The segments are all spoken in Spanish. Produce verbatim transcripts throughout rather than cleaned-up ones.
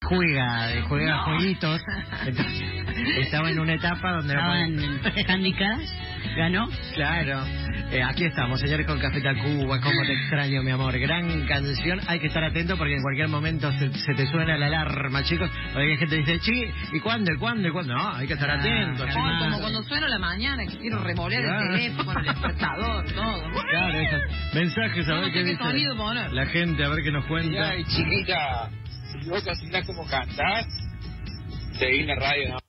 juega, juega No. jueguitos. Entonces, estaba en una etapa donde... Estaba en Candy Crush, ganó. Claro. Eh, aquí estamos, señores, con Café Tacuba, Cómo te extraño, mi amor. Gran canción. Hay que estar atento porque en cualquier momento se, se te suena la alarma, chicos. Porque hay gente que dice, chi, ¿y cuándo? ¿Y cuándo? ¿Y cuándo? No, hay que estar atento, Ah, chicos. claro. Como cuando suena a la mañana, que quiero remolear Claro. el teléfono, el despertador, todo. Claro, esos mensajes, a No ver sé qué qué dice sonido poner. la gente, a ver qué nos cuenta. Ay, chiquita, si vos cocinas como cantás, seguí en la radio, ¿no?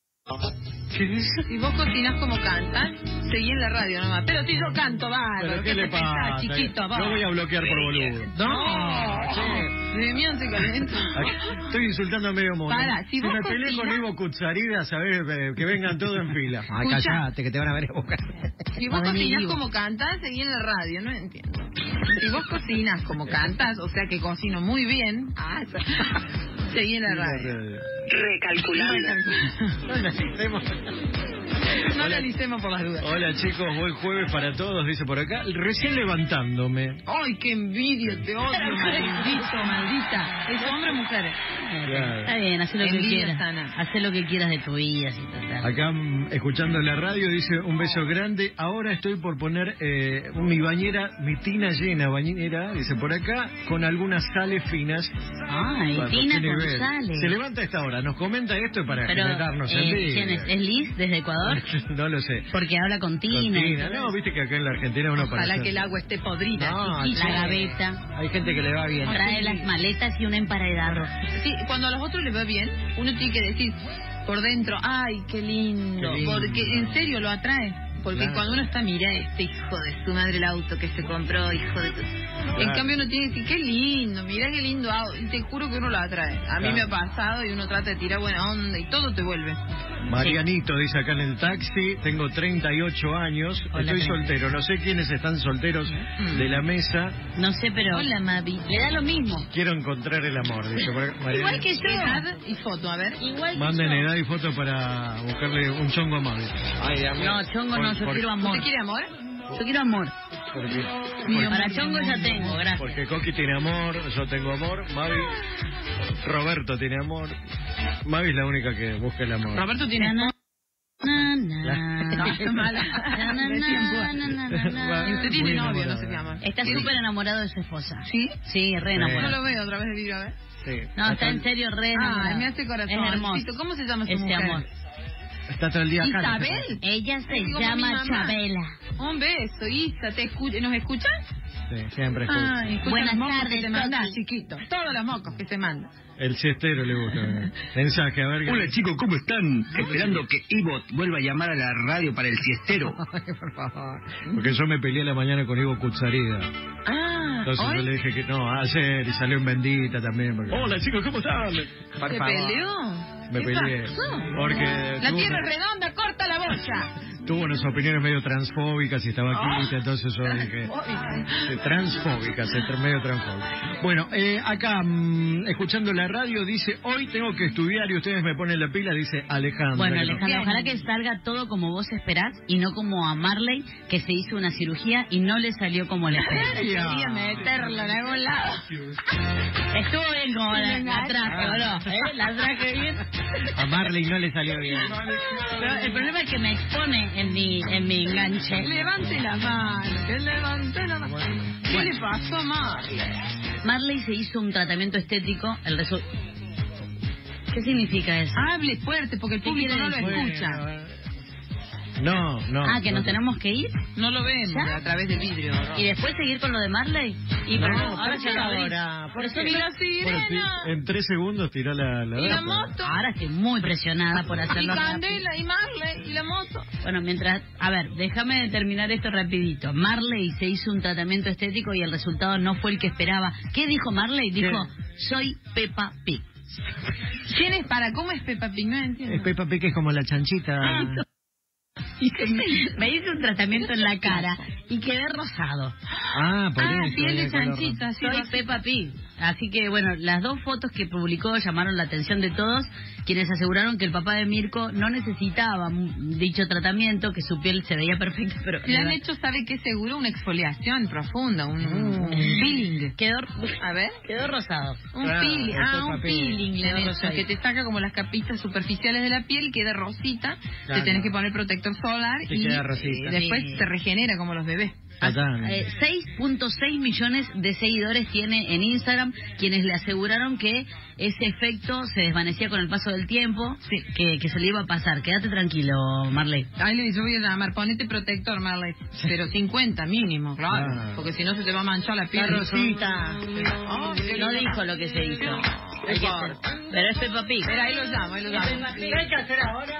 ¿Qué dice? Si vos cocinás como cantas, seguí en la radio nomás. Pero si yo canto, bárbaro. ¿Pero qué le te pensás, pasa? chiquito, vos? Yo voy a bloquear por boludo. No, che. de mí se calenta. Estoy insultando a medio mundo. Para, si si vos me peleé con cocinás- Ivo Kutsarida, sabés, eh, que vengan todos en fila. Ay, Escuchá. callate, que te van a ver a buscar. Si vos Va a venir cocinás Ivo. como cantas, seguí en la radio, no entiendo. Si vos cocinas como cantas, o sea que cocino muy bien, ah, seguí en la radio. Recalculando. No analicemos. No Hola. analicemos por las dudas. Hola chicos, buen jueves para todos, dice por acá. Recién levantándome. Ay, qué envidia, te odio, maldito, maldita. ¿Es hombre o mujer? Está bien, haz lo que Envidia quieras. sana. Haz lo que quieras de tu vida, si total. Acá mm, escuchando la radio dice un beso grande. Ahora estoy por poner eh, mi bañera, mi tina llena bañera, dice por acá, con algunas sales finas. Ay, Bueno, Tina qué nivel. González. Se levanta a esta hora, nos comenta esto para Pero, generarnos eh, envidia. ¿quién es? ¿Es Liz desde Ecuador? No lo sé. Porque habla con Con Tina. y Tina. todo No, viste que acá en la Argentina uno para Ojalá hacer- que el agua esté podrida. No, chiquita. La gaveta. Hay gente que le va bien. Trae las maletas y un emparedado. Sí, cuando a los otros les va bien, uno tiene que decir por dentro, ay, qué lindo, Qué lindo. porque en serio lo atrae. Porque Claro. cuando uno está, mira, este hijo de su madre el auto que se compró, hijo de tu... En cambio uno tiene que decir, qué lindo, mira qué lindo auto, y te juro que uno lo atrae. A mí Claro. me ha pasado y uno trata de tirar buena onda y todo te vuelve. Marianito dice acá en el taxi, tengo treinta y ocho años, Hola, estoy Mariano. soltero, no sé quiénes están solteros de la mesa, No sé, pero... Hola, Mavi. Le da lo mismo. quiero encontrar el amor, dice por acá. Mariana. Igual que yo. Edad y foto, a ver. Igual que Manden yo. edad y foto para buscarle un chongo a Mavi. Ay, dame. No, chongo no, Por- yo por- quiero amor. ¿Usted quiere amor? Yo quiero amor. Porque, Mi Para amor, chongo mi ya amor. tengo, gracias. porque Coqui tiene amor, yo tengo amor, Mavi, Roberto tiene amor. Mavi es la única que busca el amor. Roberto tiene... Na, na, na. No, es mala. Na, na, De tiempo. na, na, na, na. Y usted tiene Muy novio, enamorada. no sé qué amor. Está Sí. súper enamorado de su esposa. ¿Sí? Sí, re No enamorado. lo veo otra vez de vidrio, a ver. Sí. No, está en serio re enamorado. Ay, me hace corazón. Es hermoso. Tito, ¿cómo se llama su Ese mujer? amor. Está todo el día acá. ¿no? Isabel. Ella se Es como mi llama mamá. Chabela. Un beso, Isa, ¿te escu- ¿nos escuchas? Sí, siempre escucha. Ay, escucha Buenas los mocos tardes, que te mandas, Coqui. chiquito. Todos los mocos que se mandan. El siestero le gusta. Mensaje, a ver. Hola chicos, ¿cómo están? Esperando que Ivo vuelva a llamar a la radio para el siestero. Ay, por favor. Porque yo me peleé la mañana con Ivo Kutsarida. Ah, Entonces yo le ¿hoy? dije que no, ayer y salió en Bendita también. Porque... Hola chicos, ¿cómo están? Por ¿Se favor. peleó? Me ¿Qué peleé. pasó? Porque La tuvo, tierra es redonda, corta la bocha. tuvo unas opiniones medio transfóbicas y estaba aquí, Ah. entonces yo dije... Transfóbica. eh, Transfóbicas, eh, medio transfóbicas. Bueno, eh, acá, mm, escuchando la radio, dice, hoy tengo que estudiar y ustedes me ponen la pila, dice Alejandra. Bueno, que no- Alejandra, ojalá que salga todo como vos esperás y no como a Marley, que se hizo una cirugía y no le salió como le esperaba. Quería meterlo en algún lado. Estuvo bien como la, la traje, ¿o no? ¿Eh? La traje bien. A Marley no le salió bien. Pero el problema es que me expone en mi, en mi enganche. Levante la mano, que levante la mano. ¿Qué Bueno. le pasó a Marley? Marley se hizo un tratamiento estético, el resu- ¿Qué significa eso? Hable fuerte porque el ¿Qué público quiere no lo decir? escucha. Bueno, No, no. Ah, que no. nos tenemos que ir. No lo vemos ¿Ya? a través del vidrio. ¿no? ¿Y después seguir con lo de Marley? Y No, pero no, ahora ¿por ya qué lo abrí. ahora? Por eso Y digo- la Bueno, sirena. sí, en tres segundos tiró la, la Y la data. moto. Ahora estoy muy presionada por Y hacerlo rápido. Candela, y Marley, y la moto. Bueno, mientras... A ver, déjame terminar esto rapidito. Marley se hizo un tratamiento estético y el resultado no fue el que esperaba. ¿Qué dijo Marley? Dijo, soy Peppa Pig. ¿Quién es para? ¿Cómo es Peppa Pig? No entiendo. Es Peppa Pig, es como la chanchita. Ah, Dice, me, me hice un tratamiento en la cara y quedé rosado. Ah, por Ah, eso. piel de el color. chanchita, sí. Soy Rosita. Peppa Pig. Así que, bueno, las dos fotos que publicó llamaron la atención de todos, quienes aseguraron que el papá de Mirko no necesitaba m- dicho tratamiento, que su piel se veía perfecta, pero... Le han hecho, ¿sabe qué? Seguro una exfoliación profunda, un, un peeling. Quedó, A ver. quedó rosado. Un Claro, peeling, el ah, Peppa un Pig. peeling le han Quedó hecho, rosadito. que te saca como las capitas superficiales de la piel, queda rosita, Claro. te tenés que poner protector solar Te y queda rosita. eh, después Sí. se regenera como los bebés. Total. Eh, seis punto seis millones de seguidores tiene en Instagram, quienes le aseguraron que ese efecto se desvanecía con el paso del tiempo, que, que se le iba a pasar. Quédate tranquilo, Marley. Ay, Luis, yo voy a llamar, ponete protector, Marley. Pero cincuenta mínimo, claro. Claro. Porque si no se te va a manchar la piel. La rosita. Oh, qué No lindo. dijo lo que se hizo. Hay que hacer. Pero es Peppa Pig. Espera, ahí lo llamo, ahí lo llamo. ¿Qué hay que hacer ahora?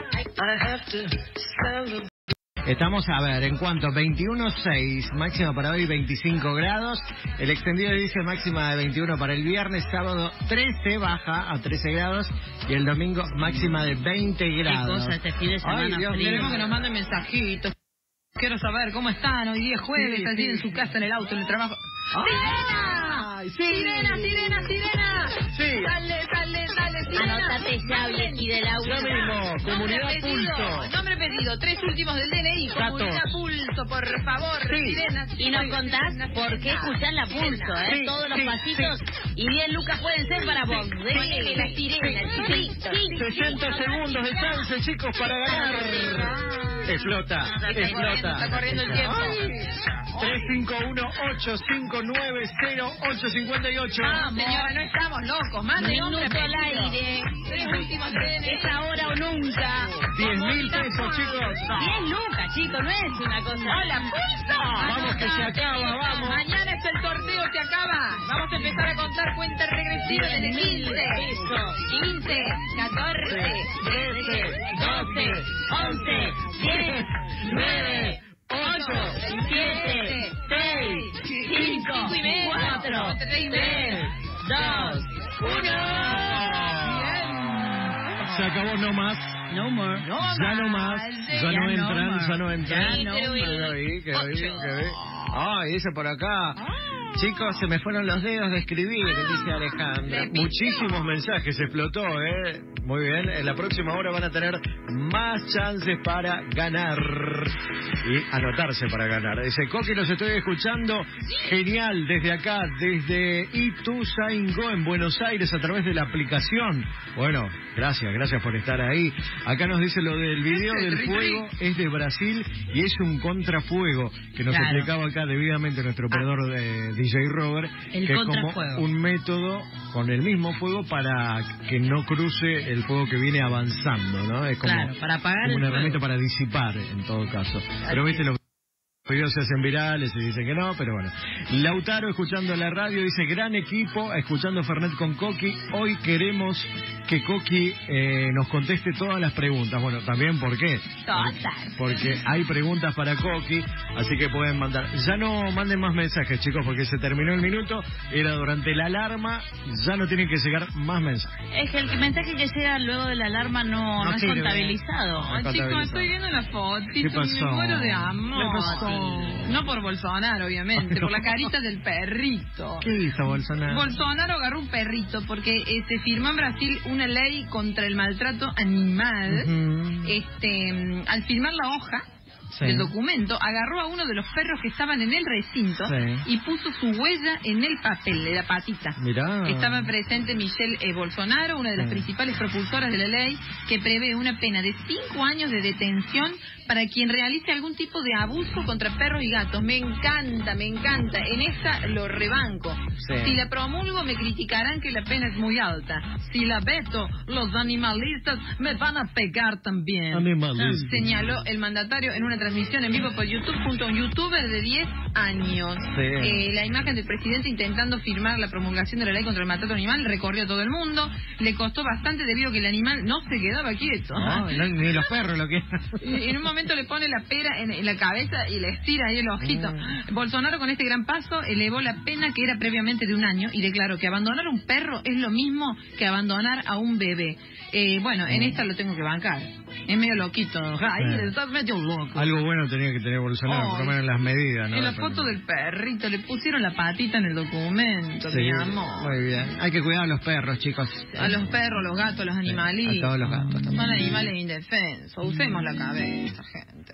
Estamos, a ver, en cuanto veintiuno punto seis, máxima para hoy veinticinco grados, el extendido dice máxima de veintiuno para el viernes, sábado trece, baja a trece grados, y el domingo máxima de veinte Qué grados. cosa este fin de Ay, semana Dios frío. Queremos que nos manden mensajitos. Quiero saber cómo están. Hoy día es jueves, Sí, así sí. en su casa, en el auto, en el trabajo. ¡Ay, sí! ¡Sirena, sirena, sirena! Sí. Dale, dale, dale, sirena. Anótate ya, Vicky del auto. Ya mismo, Nombre, comunidad apellido, pulso. nombre, apellido, tres últimos del D N I, Datos. comunidad pulso, por favor, Sí. sirena. Y nos contás por qué escuchás la pulso, ¿eh? Sí, Todos los sí, pasitos y diez lucas pueden ser para vos. Ponele la sirena, chiquito. sesenta segundos de chance, chicos, para ganar. Explota, explota. Está corriendo el tiempo. tres cinco uno ocho cinco nueve cero ocho cinco ocho. Vamos, señora, no estamos locos. Mande nombre, Minuto al apellido. aire. Tres últimos D N I. Es ahora o nunca. diez mil pesos, chicos. diez lucas, chicos, no es una cosa. ¡Hola, pulso! Vamos que se acaba, vamos. Mañana es el sorteo, se acaba. Vamos a empezar a contar cuenta regresiva desde quince, quince, catorce, trece, doce, once, diez, nueve, ocho, siete, seis, cinco, cuatro, tres, dos, uno. Se acabó no más. No more. Ya no más. Ya no entran, ya no entran. Ya no Quedó ahí, quedó ahí, quedó ahí. Ay, dice por acá. Chicos, se me fueron los dedos de escribir, dice Alejandra. Muchísimos mensajes, explotó, ¿eh? Muy bien, en la próxima hora van a tener más chances para ganar. Y anotarse para ganar. Dice, Coqui, los estoy escuchando. Genial, desde acá, desde Ituzaingó, en Buenos Aires, a través de la aplicación. Bueno, gracias, gracias por estar ahí. Acá nos dice lo del video del fuego, es de Brasil y es un contrafuego, que nos Claro. explicaba acá debidamente nuestro operador de D J Robert, El que es como contrafuego. un método con el mismo fuego para que no cruce el fuego que viene avanzando, ¿no? Es como, Claro, para apagar como el una fuego. herramienta para disipar, en todo caso. Pero viste, los videos se hacen virales y dicen que no, pero bueno. Lautaro, escuchando la radio, dice, gran equipo, escuchando Fernet con Coqui. Hoy queremos que Coqui eh, nos conteste todas las preguntas. Bueno, también, ¿por qué? Todas. Porque hay preguntas para Coqui, así que pueden mandar. Ya no manden más mensajes, chicos, porque se terminó el minuto. Era durante la alarma, ya no tienen que llegar más mensajes. Es que el mensaje que llega luego de la alarma no, No no es sirve. contabilizado. No. Ay, chicos, contabilizado. estoy viendo la fotito. ¿Qué pasó? Me muero de ¿Qué amor. pasó? No por Bolsonaro, obviamente, por la carita del perrito. ¿Qué hizo Bolsonaro? Bolsonaro agarró un perrito porque eh, se firmó en Brasil una ley contra el maltrato animal. Ujú. Este, mm, al firmar la hoja Sí. del documento, agarró a uno de los perros que estaban en el recinto Sí. y puso su huella en el papel de la patita. Mirá. Estaba presente Michelle eh, Bolsonaro, una de las Sí. principales propulsoras de la ley, que prevé una pena de cinco años de detención para quien realice algún tipo de abuso contra perros y gatos. Me encanta, me encanta. En esta lo rebanco. Sí. Si la promulgo me criticarán que la pena es muy alta. Si la veto, los animalistas me van a pegar también. Animalistas. Señaló el mandatario en una transmisión en vivo por YouTube junto a un youtuber de diez años. Sí. Eh, la imagen del presidente intentando firmar la promulgación de la ley contra el maltrato animal recorrió todo el mundo. Le costó bastante debido a que el animal no se quedaba quieto. No, no, ni los perros lo que... Y en un momento le pone la pera en, en la cabeza y le estira ahí el ojito. Mm. Bolsonaro con este gran paso elevó la pena que era previamente de un año y declaró que abandonar un perro es lo mismo que abandonar a un bebé. Eh, bueno, en esta lo tengo que bancar. Es medio loquito. Ay, Sí. está medio loco. Algo bueno tenía que tener Bolsonaro, por lo menos en las medidas, ¿no? En la foto del perrito le pusieron la patita en el documento, Sí, mi amor. muy bien. Hay que cuidar a los perros, chicos. A los perros, los gatos, los animalitos. A todos los gatos también. Son animales indefensos. Usemos la cabeza, gente.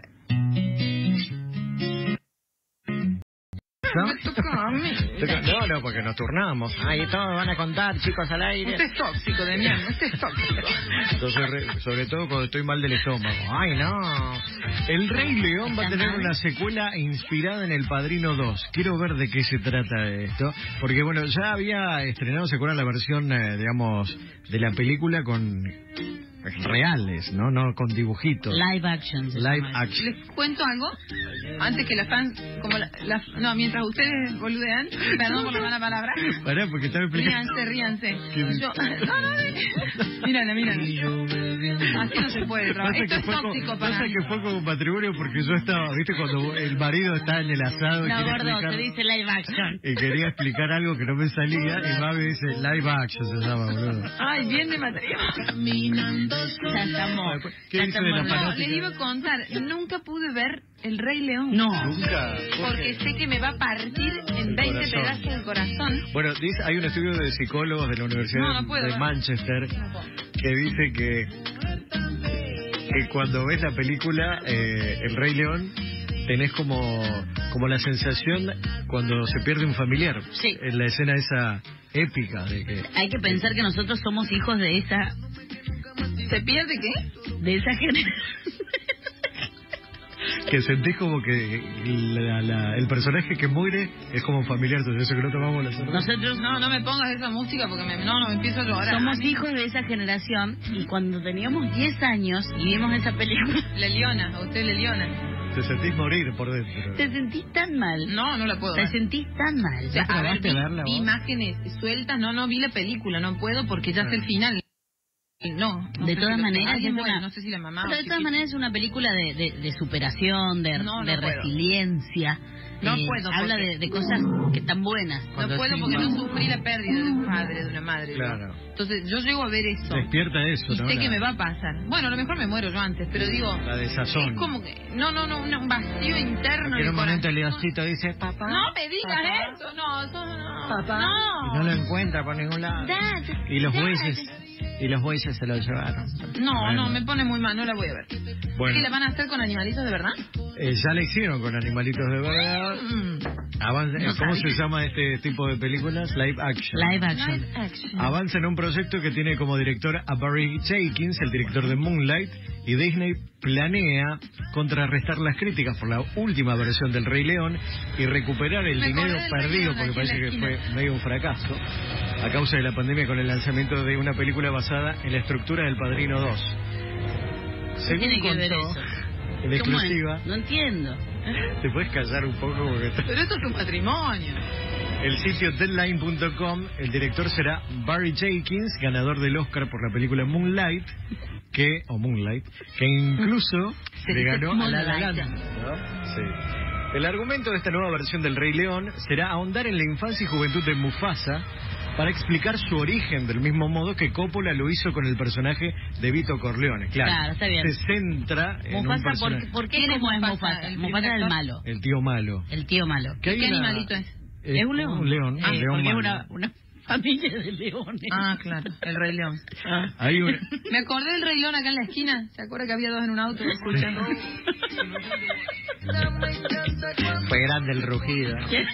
¿No? Me toca a mí. No, no, porque nos turnamos. Ahí todos van a contar, chicos, al aire. Usted es tóxico, de mierda. Usted es tóxico. Entonces, re- sobre todo cuando estoy mal del estómago. Ay, no. El Rey León va a tener una secuela inspirada en El Padrino dos. Quiero ver de qué se trata esto. Porque, bueno, ya había estrenado, ¿se acuerdan la versión, eh, digamos, de la película con reales, ¿no? No con dibujitos. Live action. se Live llama. action. Les cuento algo. Antes que las fans, como la, la- no, mientras ustedes boludean, perdón por la mala palabra. Pará, porque estaba explicando. Ríanse, ríanse. Yo, no, no, mírala, mírala. Así no se puede trabajar. Esto que es fue tóxico como, para pasa mí. que fue como matrimonio porque yo estaba, viste, cuando el marido está en el asado y, No, quería gordo, explicar- se dice live action. y quería explicar algo que no me salía y Mavi dice live action se llama, boludo. Ay, bien de matrimonio. Ya estamos. ¿Qué ya dice de la estamos- No, fanática? les iba a contar, nunca pude ver El Rey León. No. Nunca. Porque sé que me va a partir en El veinte corazón. pedazos el corazón. Bueno, dice, hay un estudio de psicólogos de la Universidad No, no puedo de ver. Manchester que dice que, que cuando ves la película eh, El Rey León tenés como, como la sensación cuando se pierde un familiar. Sí. En la escena esa épica de que... Hay que pensar que nosotros somos hijos de esa ¿Se pierde qué? de esa generación. Que sentís como que la- la- el personaje que muere es como un familiar tuyo, eso que no tomamos la cerveza. Nosotros No, no me pongas esa música porque me, no, no me empiezo a llorar. somos hijos de esa generación y cuando teníamos diez años y vimos esa película, La Leona, a usted la Leona. Te sentís morir por dentro. te sentís tan mal. No, no la puedo Te ver. sentís tan mal. O sea, a ver, probaste vi, verla, vi vos? imágenes sueltas, no, no vi la película, no puedo porque ya sé el final. No, no De sé todas si lo- maneras, alguien es muere, una- no sé si la mamá Pero o de todas chiquito. maneras es una película de, de, de superación, de, No, no de puedo. resiliencia. No Eh, puedo, Habla porque- de, de cosas que están buenas. No Cuando puedo sí, porque no va. sufrí la pérdida de un padre, de una madre. ¿no? Claro. Entonces yo llego a ver eso Despierta eso, y ¿no? sé La- que me va a pasar. Bueno, a lo mejor me muero yo antes, pero digo, La desazón. es como que, no, no, no, un vacío interno En en un el momento el corazón. Leoncito dice, papá. No me digas Papá. eso, no, eso no. Papá. No. Y no lo encuentra por ningún lado. Dad, Y los dad. bueyes, y los bueyes se lo llevaron. No, Bueno. no, me pone muy mal, no la voy a ver. Bueno. ¿Qué la van a hacer con animalitos de verdad? Eh, ya la hicieron con animalitos de verdad. Mm. Avanza- No ¿Cómo sabía. se llama este tipo de películas? Live action. Live action. Live action. Avanza en un proyecto que tiene como director a Barry Jenkins, el director de Moonlight, y Disney planea contrarrestar las críticas por la última versión del Rey León y recuperar el Me dinero acordé del Rey perdido, León porque aquí parece en la que fue esquina. medio un fracaso, a causa de la pandemia con el lanzamiento de una película basada en la estructura del Padrino dos. ¿Qué Según tiene que ver contó, eso? en ¿Cómo es? exclusiva, No entiendo. ¿te puedes callar un poco? Porque está- Pero esto es un patrimonio. el sitio deadline punto com, el director será Barry Jenkins, ganador del Oscar por la película Moonlight, que o Moonlight, que incluso Se le dice ganó a La La Moonlight. Land, ¿no? Sí. El argumento de esta nueva versión del Rey León será ahondar en la infancia y juventud de Mufasa para explicar su origen del mismo modo que Coppola lo hizo con el personaje de Vito Corleone. Claro, Claro, está bien. se centra en un Mufasa, personaje, ¿por, ¿por qué ¿Quién es cómo es Mufasa? Mufasa? ¿El primer Mufasa es el actor? malo, el tío malo. el tío malo. Que hay ¿Qué una- animalito es? ¿Es un león? Un león, Ah, un león porque es malo. una, una familia de leones. Ah, claro, el Rey León. Hay un... Me acordé del Rey León acá en la esquina. ¿Se acuerda que había dos en un auto escuchando? Fue grande el rugido.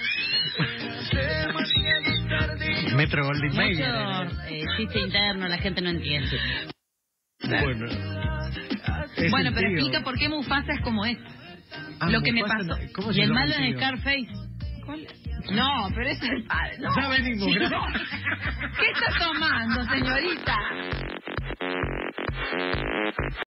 Metro Goldwyn Mayer. Mucho eh, chiste interno, la gente no entiende. Bueno. Es Bueno, el pero tío. explica por qué Mufasa es como es. Ah, lo que me Mufasa pasó. no- ¿Cómo se Y el llama malo tío? es Scarface. ¿Cuál? No, pero ese es el padre. No. Ya venimos, Chico, gracias. ¿qué está tomando, señorita?